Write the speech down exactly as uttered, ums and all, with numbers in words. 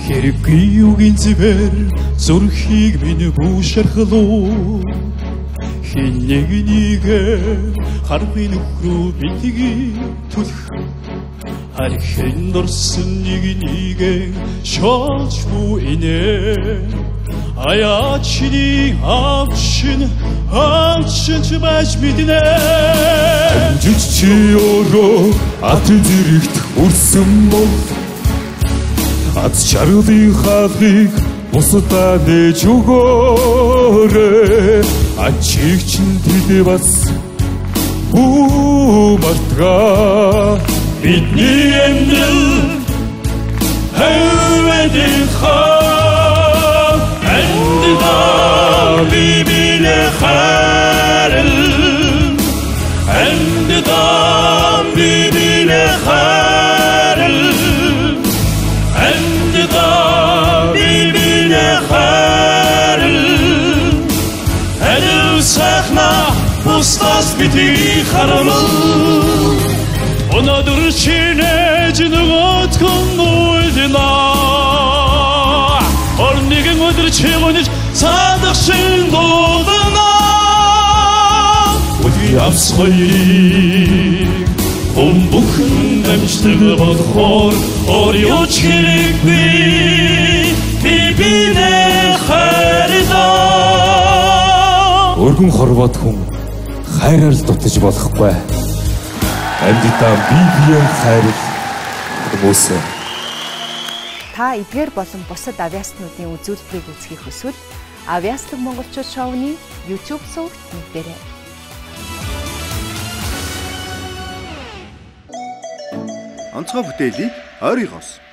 Хэрэггүй юугийн зэвэр зүрхийг минь бүшэрхлөө хин нэг нэгэ харахын нөхрөө битгий түлх харахын дурсан нэг нэгэ шалж буинэ Аячны авчин авчин ч байж мэднэ Амжиж чи өөрөө атын зэрэгт үрсэн бол Ад чарлын хаалгыг бусдаа нээж өгөөрэй Ачиг чин тэдэ бас хүү мартгаа Бидний амьдрал хайвэдэн хаа Амьдаа бибинэ харал Амьдаа бибинэ харал Амьдаа бибинэ харал Адил сахна бустас бити харал Өнөөдөр чинэж нөгөөд хүн үлдэнэ Орнигэн өдөр чимэнэж садагшин дуудана Үгүй авсхойрыг Өмбөхн дамждаг бодхоор Орёч хэрэггүй Бибинэ хайрдаа Өргөн хорвоод хүн хайраар л дутаж болохгүй Амьдаа бибиэн хайрл хүмүүсээ Та эдгээр болон бусад авиаснуудын үзүүлбэрийг үзхийг хүсвэл Авиаслаг монголчууд шоуны YouTube сувагт нэгдээрэй. Онцгой бүтээлийг ойрын хос